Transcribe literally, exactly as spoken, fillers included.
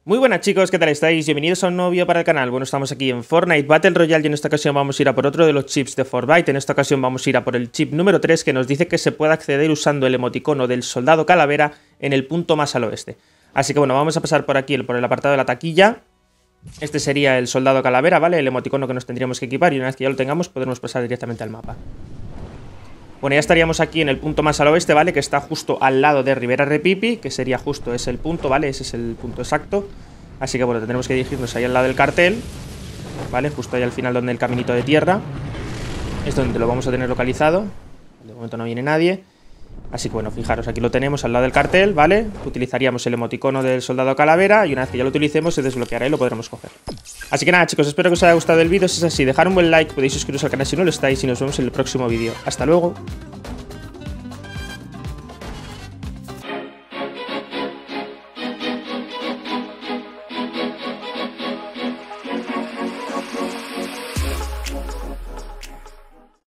Muy buenas chicos, ¿qué tal estáis? Bienvenidos a un nuevo vídeo para el canal. Bueno, estamos aquí en Fortnite Battle Royale y en esta ocasión vamos a ir a por otro de los chips de Fortnite. En esta ocasión vamos a ir a por el chip número tres, que nos dice que se puede acceder usando el emoticono del soldado calavera en el punto más al oeste. Así que bueno, vamos a pasar por aquí, por el apartado de la taquilla. Este sería el soldado calavera, ¿vale? El emoticono que nos tendríamos que equipar, y una vez que ya lo tengamos podremos pasar directamente al mapa. Bueno, ya estaríamos aquí en el punto más al oeste, ¿vale? Que está justo al lado de Ribera Repipi, que sería justo ese el punto, ¿vale? Ese es el punto exacto. Así que bueno, tendremos que dirigirnos ahí al lado del cartel, ¿vale? Justo ahí al final donde el caminito de tierra. Es donde lo vamos a tener localizado. De momento no viene nadie. Así que bueno, fijaros, aquí lo tenemos al lado del cartel, ¿vale? Utilizaríamos el emoticono del soldado calavera y una vez que ya lo utilicemos se desbloqueará y lo podremos coger. Así que nada chicos, espero que os haya gustado el vídeo. Si es así, dejad un buen like, podéis suscribiros al canal si no lo estáis y nos vemos en el próximo vídeo. Hasta luego.